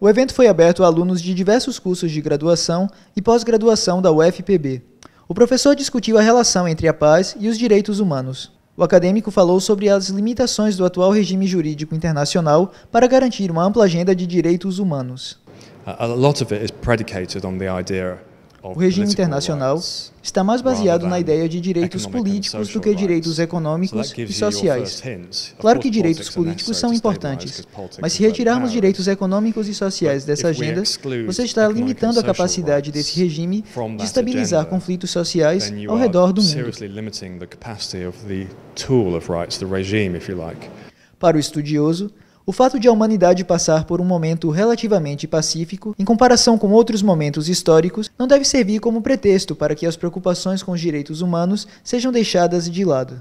O evento foi aberto a alunos de diversos cursos de graduação e pós-graduação da UFPB. O professor discutiu a relação entre a paz e os direitos humanos. O acadêmico falou sobre as limitações do atual regime jurídico internacional para garantir uma ampla agenda de direitos humanos. O regime internacional está mais baseado na ideia de direitos políticos do que direitos econômicos e sociais. Claro que direitos políticos são importantes, mas se retirarmos direitos econômicos e sociais dessa agenda, você está limitando a capacidade desse regime de estabilizar conflitos sociais ao redor do mundo. Para o estudioso, o fato de a humanidade passar por um momento relativamente pacífico, em comparação com outros momentos históricos, não deve servir como pretexto para que as preocupações com os direitos humanos sejam deixadas de lado.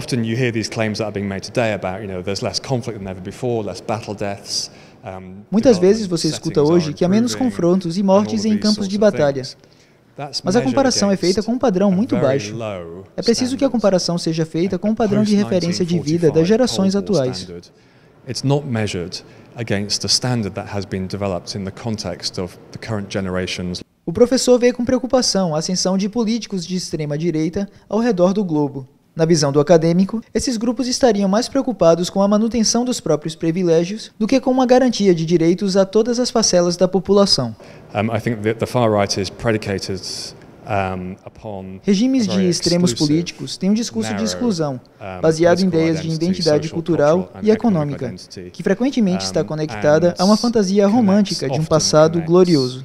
Muitas vezes você escuta hoje que há menos confrontos e mortes em campos de batalha. Mas a comparação é feita com um padrão muito baixo. É preciso que a comparação seja feita com um padrão de referência de vida das gerações atuais. It's not measured against the standard that has been developed in the context of the current generations. O professor vê com preocupação a ascensão de políticos de extrema-direita ao redor do globo. Na visão do acadêmico, esses grupos estariam mais preocupados com a manutenção dos próprios privilégios do que com uma garantia de direitos a todas as parcelas da população. I think that the far right is predicated regimes de extremos políticos têm um discurso de exclusão, baseado em ideias de identidade cultural e econômica, que frequentemente está conectada a uma fantasia romântica de um passado glorioso.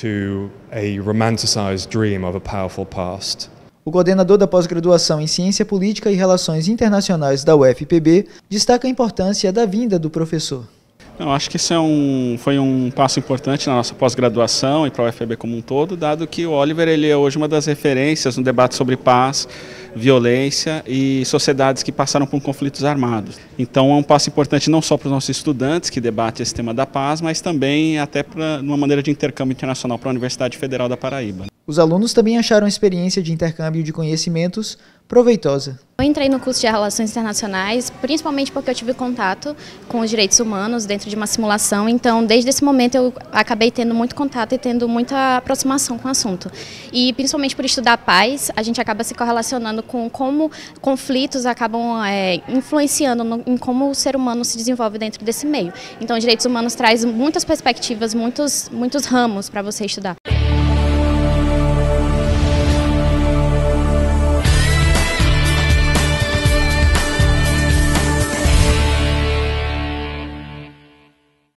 O coordenador da pós-graduação em Ciência Política e Relações Internacionais da UFPB destaca a importância da vinda do professor. Eu acho que isso foi um passo importante na nossa pós-graduação e para a UFPB como um todo, dado que o Oliver ele é hoje uma das referências no debate sobre paz, violência e sociedades que passaram por conflitos armados. Então é um passo importante não só para os nossos estudantes que debatem esse tema da paz, mas também até para uma maneira de intercâmbio internacional para a Universidade Federal da Paraíba. Os alunos também acharam a experiência de intercâmbio de conhecimentos proveitosa. Eu entrei no curso de Relações Internacionais, principalmente porque eu tive contato com os direitos humanos dentro de uma simulação, então desde esse momento eu acabei tendo muito contato e tendo muita aproximação com o assunto. E principalmente por estudar paz, a gente acaba se correlacionando com como conflitos acabam influenciando em como o ser humano se desenvolve dentro desse meio. Então, os direitos humanos traz muitas perspectivas, muitos ramos para você estudar.